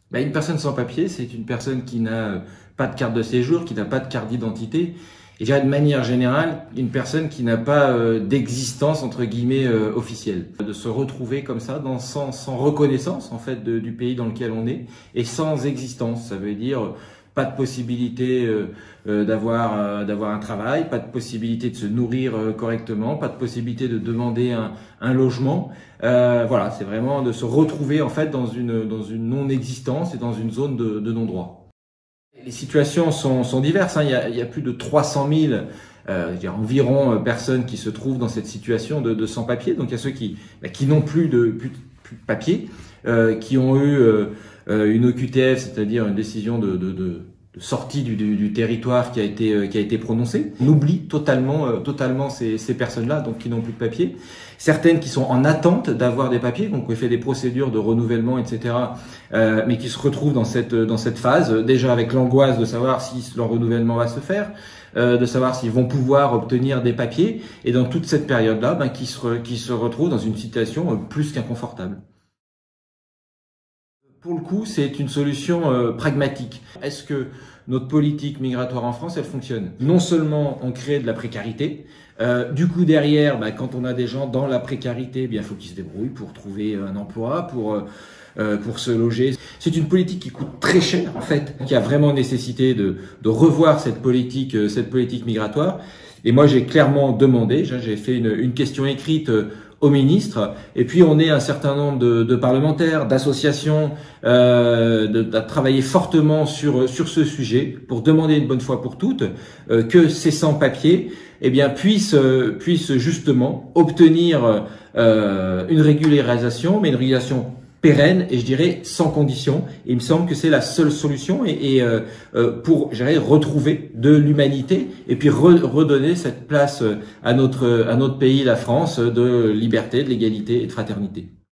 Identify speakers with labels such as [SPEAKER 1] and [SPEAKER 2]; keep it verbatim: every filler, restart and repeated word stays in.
[SPEAKER 1] Bah, une personne sans papier, c'est une personne qui n'a pas de carte de séjour, qui n'a pas de carte d'identité. Et je dirais de manière générale, une personne qui n'a pas euh, d'existence entre guillemets euh, officielle. De se retrouver comme ça, dans, sans, sans reconnaissance en fait de, du pays dans lequel on est, et sans existence. Ça veut dire pas de possibilité euh, euh, d'avoir euh, d'avoir un travail, pas de possibilité de se nourrir euh, correctement, pas de possibilité de demander un, un logement. Euh, voilà, c'est vraiment de se retrouver en fait dans une dans une non-existence et dans une zone de, de non-droit. Les situations sont, sont diverses. Hein. Il y a, il y a plus de trois cent mille, euh, je dirais environ, euh, personnes qui se trouvent dans cette situation de, de sans-papiers. Donc il y a ceux qui, bah, qui n'ont plus de, plus, plus de papier, euh, qui ont eu euh, une O Q T F, c'est-à-dire une décision de, de, de, de sortie du, du, du territoire qui a été, euh, qui a été prononcée. On oublie totalement, euh, totalement ces, ces personnes-là, donc qui n'ont plus de papier. Certaines qui sont en attente d'avoir des papiers, donc on fait des procédures de renouvellement, et cetera, euh, mais qui se retrouvent dans cette dans cette phase, déjà avec l'angoisse de savoir si leur renouvellement va se faire, euh, de savoir s'ils vont pouvoir obtenir des papiers, et dans toute cette période-là, ben, qui se qui se retrouvent dans une situation plus qu'inconfortable. Pour le coup, c'est une solution euh, pragmatique. Est-ce que notre politique migratoire en France, elle fonctionne? Non seulement on crée de la précarité, euh, du coup derrière, bah, quand on a des gens dans la précarité, eh bien, il faut qu'ils se débrouillent pour trouver un emploi, pour euh, pour se loger. C'est une politique qui coûte très cher en fait, qui a vraiment nécessité de de revoir cette politique euh, cette politique migratoire. Et moi, j'ai clairement demandé, j'ai fait une, une question écrite au ministre, et puis on est un certain nombre de, de parlementaires, d'associations, euh, de, de travailler fortement sur sur ce sujet pour demander une bonne fois pour toutes euh, que ces sans-papiers, eh bien, puissent puissent justement obtenir euh, une régularisation, mais une régularisation pérenne et je dirais sans condition. Et il me semble que c'est la seule solution et, et euh, pour, je dirais, retrouver de l'humanité et puis re, redonner cette place à notre à notre pays, la France, de liberté, de l'égalité et de fraternité.